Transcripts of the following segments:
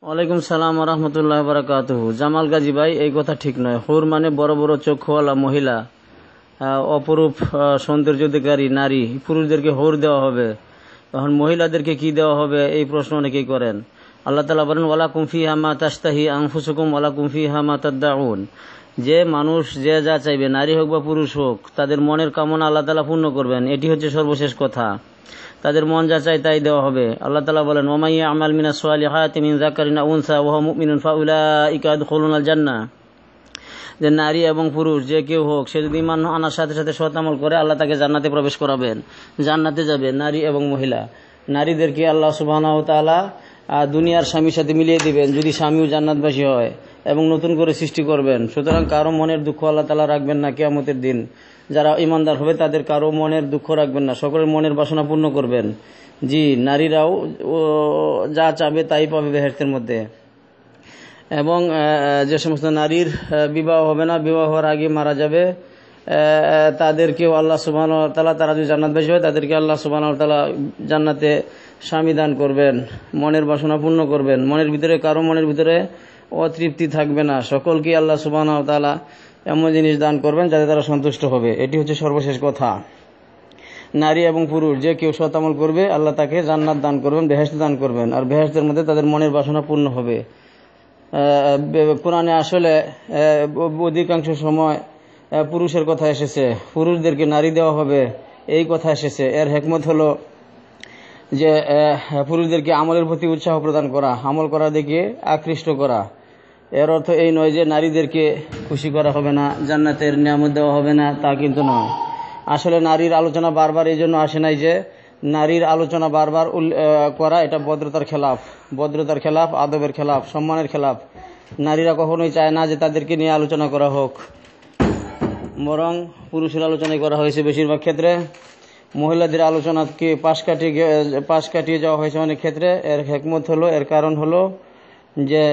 ওয়ালাইকুম সালাম রহমতুল্লাহ বারাকাতুহু। জামাল গাজী ভাই, এই কথা ঠিক নয়। হুর মানে বড় বড় চক্ষুওয়ালা মহিলা, অপরূপ সৌন্দর্যাধিকারী নারী। পুরুষদেরকে হুর দেওয়া হবে, এখন মহিলাদেরকে কি দেওয়া হবে এই প্রশ্ন অনেকেই করেন। আল্লাহ তাআলা বলেন, ওয়ালাকুম ফিহা মা তাশতাহি আনফুসুকুম ওয়ালাকুম ফিহা মা তাদদাউন। যে মানুষ যে যা চাইবে, নারী হোক বা পুরুষ হোক, তাদের মনের কামনা আল্লাহ তাআলা পূর্ণ করবেন। এটি হচ্ছে সর্বশেষ কথা। তাদের মন যা চায় তাই দেওয়া হবে। আল্লাহ তাআলা বলেন, ওয়া মান ইয়া'মাল মিনাস সালিহাতি মিন যাকারিন আও উনসা ওয়া হুয়া মুমিনুন ফাউলাইকা ইয়াদখুলুনাল জান্নাহ। যে নারী এবং পুরুষ যে কেউ হোক, সে যদি ঈমান আনার সাথে সাথে সৎ আমল করে, আল্লাহ তাকে জান্নাতে প্রবেশ করাবেন, জান্নাতে যাবে নারী এবং মহিলা। নারীদেরকে আল্লাহ সুবহানাহু ওয়া তাআলা দুনিয়ার স্বামীর সাথে মিলিয়ে দিবেন যদি স্বামীও জান্নাতবাসী হয়, এবং নতুন করে সৃষ্টি করবেন। সুতরাং কারো মনের দুঃখ আল্লাহ তাআলা রাখবেন না কিয়ামতের দিন। যারা ইমানদার হবে তাদের কারো মনের দুঃখ রাখবেন না, সকলের মনের বাসনা পূর্ণ করবেন। জি, নারীরাও যা চাবে তাই পাবে বেহেশতের মধ্যে। এবং যে সমস্ত নারীর বিবাহ হবে না, বিবাহ হওয়ার আগে মারা যাবে, তাদেরকেও আল্লাহ সুবহানাহু ওয়া তাআলা, তারা যদি জান্নাতবাসী হয়, তাদেরকে আল্লাহ সুবহানাহু ওয়া তাআলা জান্নাতে স্বামী দান করবেন, মনের বাসনা পূর্ণ করবেন। মনের ভিতরে কারো মনের ভিতরে অতৃপ্তি থাকবে না, সকলকে আল্লাহ সুবহানাহু ওয়া তাআলা এমন জিনিস দান করবেন যাতে তারা সন্তুষ্ট হবে। এটি হচ্ছে সর্বশেষ কথা। নারী এবং পুরুষ যে কেউ সৎ আমল করবে, আল্লাহ তাকে জান্নাত দান করবেন, বেহেশত দান করবেন, আর বেহেশতের মধ্যে তাদের মনের বাসনা পূর্ণ হবে। কোরআনে আসলে অধিকাংশ সময় পুরুষের কথা এসেছে, পুরুষদেরকে নারী দেওয়া হবে এই কথা এসেছে। এর হিকমত হলো যে পুরুষদেরকে আমলের প্রতি উৎসাহ প্রদান করা, আমল করা দেখে আকৃষ্ট করা। এর অর্থ এই নয় যে নারীদেরকে খুশি করা হবে না, জান্নাতের নিয়ামত দেওয়া হবে না, তা কিন্তু নয়। আসলে নারীর আলোচনা বারবার এই জন্য আসে নাই যে নারীর আলোচনা বারবার করা এটা ভদ্রতার খেলাফ, ভদ্রতার খেলাফ, আদবের খেলাফ, সম্মানের খেলাফ। নারীরা কখনোই চায় না যে তাদেরকে নিয়ে আলোচনা করা হোক, বরং পুরুষের আলোচনাই করা হয়েছে বেশিরভাগ ক্ষেত্রে। মহিলাদের আলোচনাকে পাশ কাটিয়ে যাওয়া হয়েছে অনেক ক্ষেত্রে। এর হিকমত হলো, এর কারণ হলো যে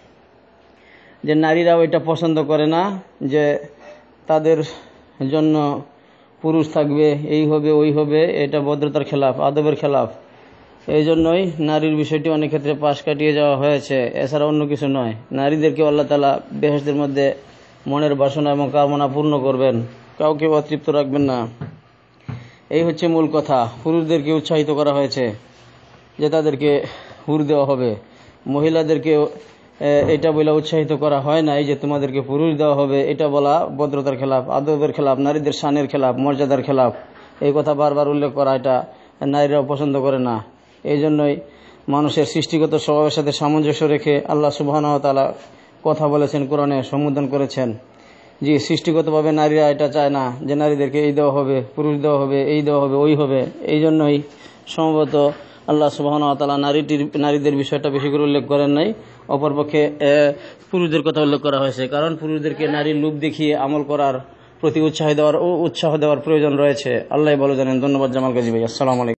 নারীরাও এটা পছন্দ করে না যে তাদের জন্য পুরুষ থাকবে, এই হবে ওই হবে। এটা ভদ্রতার খেলাফ, আদবের খেলাফ। এই জন্যই নারীর বিষয়টি অনেক ক্ষেত্রে পাশ কাটিয়ে যাওয়া হয়েছে, এছাড়া অন্য কিছু নয়। নারীদেরকে আল্লাহ তাআলা বেহেশতের মধ্যে মনের বাসনা এবং কামনা পূর্ণ করবেন, কাউকে অতৃপ্ত রাখবেন না। এই হচ্ছে মূল কথা। পুরুষদেরকে উৎসাহিত করা হয়েছে যে তাদেরকে হুর দেওয়া হবে। মহিলাদেরকে এটা বলে উৎসাহিত করা হয় নাই যে তোমাদেরকে পুরুষ দেওয়া হবে। এটা বলা ভদ্রতার খেলাফ, আদবের খেলাফ, নারীদের শানের খেলাফ, মর্যাদার খেলাফ। এই কথা বারবার উল্লেখ করা এটা নারীরাও পছন্দ করে না। এই জন্যই মানুষের সৃষ্টিগত স্বভাবের সাথে সামঞ্জস্য রেখে আল্লাহ সুবহানাহু ওয়া তাআলা কথা বলেছেন, কোরআনে সম্বোধন করেছেন। জি, সৃষ্টিগতভাবে নারীরা এটা চায় না যে নারীদেরকে এই দেওয়া হবে, পুরুষ দেওয়া হবে, এই দেওয়া হবে, ওই হবে। এই জন্যই সম্ভবত আল্লাহ সুবহানাহু ওয়া তাআলা নারীদের বিষয়টা বেশি করে উল্লেখ করেন নাই, অপরপক্ষে পুরুষদের কথা উল্লেখ করা হয়েছে। কারণ পুরুষদেরকে নারীর লোভ দেখিয়ে আমল করার প্রতি উৎসাহ দেওয়ার প্রয়োজন রয়েছে। আল্লাহ ভালো জানেন। ধন্যবাদ জামাল গাজী ভাই। আসসালামু আলাইকুম।